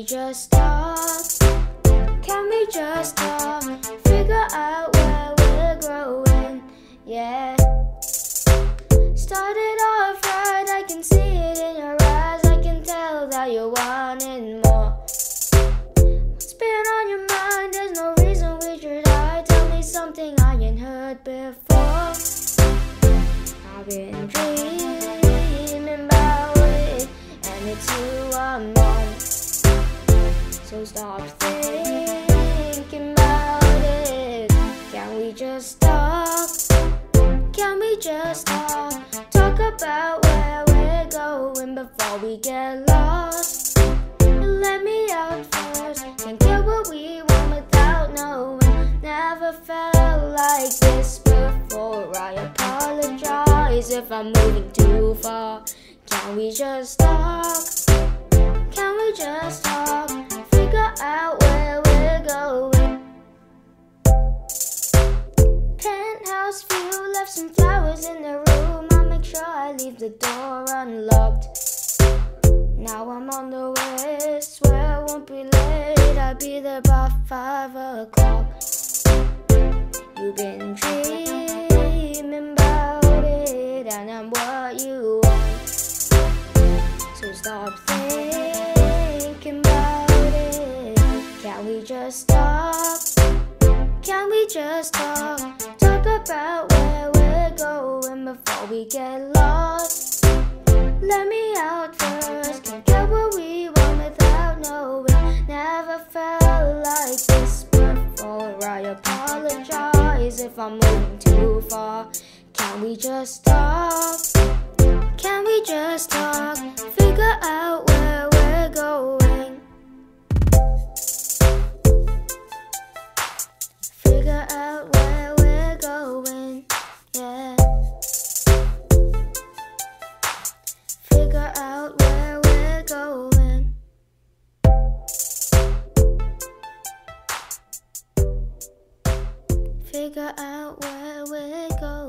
just talk? Can we just talk? Figure out where we're growing, yeah. Started off right, I can see it in your eyes. I can tell that you're wanting more. What's been on your mind? There's no reason we should hide. Tell me something I ain't heard before. I've been dreaming about it, and it's you I'm on. So stop thinking about it. Can we just talk? Can we just talk? Talk about where we're going before we get lost. Let me out first. Can't get what we want without knowing. Never felt like this before. I apologize if I'm moving too far. Can we just talk? Can we just talk? Figure out where we're going. Penthouse view, left some flowers in the room. I'll make sure I leave the door unlocked. Now I'm on the way, swear I won't be late. I'll be there by 5 o'clock. You've been dreaming about it, and I'm what you want. So stop thinking about it. Can we just talk? Can we just talk? Talk about where we're going before we get lost. Let me out first. Can't get what we want without knowing. Never felt like this before. I apologize if I'm moving too far. Can we just talk? Can we just talk? Figure out where we're going. Figure out where we're going, yeah. Figure out where we're going. Figure out where we're going.